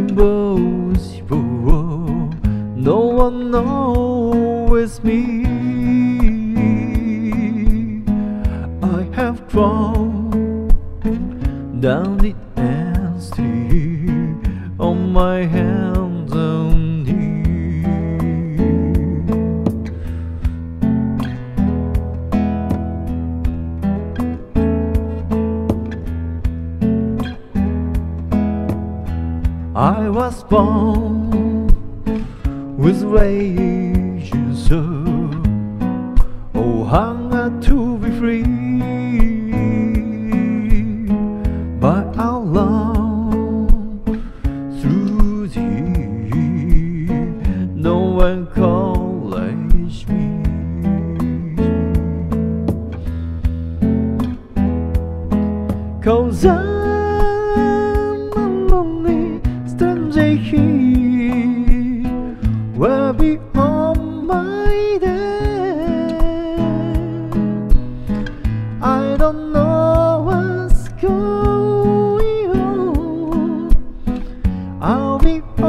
impossible. No one knows me. I have drawn down the street on my hands and knees. I was born with raging soul, oh hunger to be free. But how long through the year no one calls me. Cause I'm a lonely stranger here, where beyond my day I don't know what's going on. I'll be